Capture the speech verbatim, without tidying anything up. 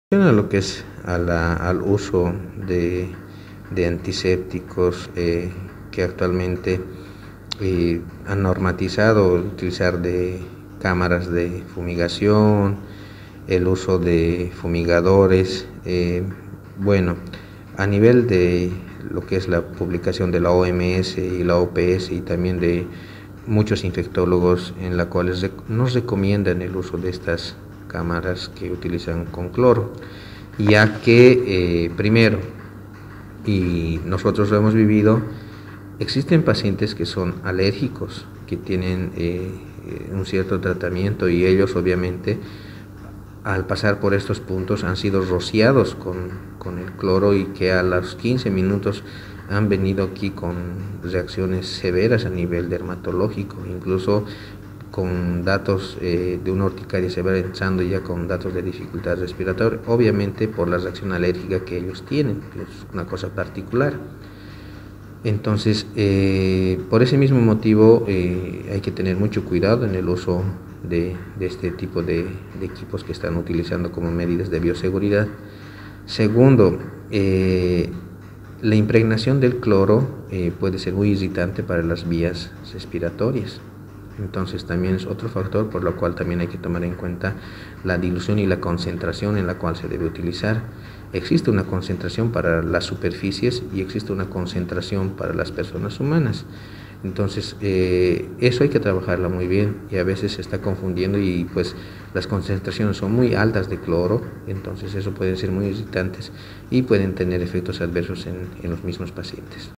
A lo que es a la, al uso de, de antisépticos eh, que actualmente eh, han normatizado utilizar de cámaras de fumigación, el uso de fumigadores. Eh, bueno, a nivel de lo que es la publicación de la O M S y la O P S y también de muchos infectólogos en la cuales nos recomiendan el uso de estas cámaras que utilizan con cloro, ya que eh, primero, y nosotros lo hemos vivido, existen pacientes que son alérgicos, que tienen eh, un cierto tratamiento y ellos obviamente al pasar por estos puntos han sido rociados con, con el cloro y que a los quince minutos han venido aquí con reacciones severas a nivel dermatológico, incluso con datos eh, de una urticaria severa, empezando ya con datos de dificultad respiratoria, obviamente por la reacción alérgica que ellos tienen, que es una cosa particular. Entonces, eh, por ese mismo motivo eh, hay que tener mucho cuidado en el uso de, de este tipo de, de equipos que están utilizando como medidas de bioseguridad. Segundo, eh, la impregnación del cloro eh, puede ser muy irritante para las vías respiratorias. Entonces también es otro factor por lo cual también hay que tomar en cuenta la dilución y la concentración en la cual se debe utilizar. Existe una concentración para las superficies y existe una concentración para las personas humanas. Entonces eh, eso hay que trabajarla muy bien y a veces se está confundiendo y pues las concentraciones son muy altas de cloro, entonces eso puede ser muy irritantes y pueden tener efectos adversos en, en los mismos pacientes.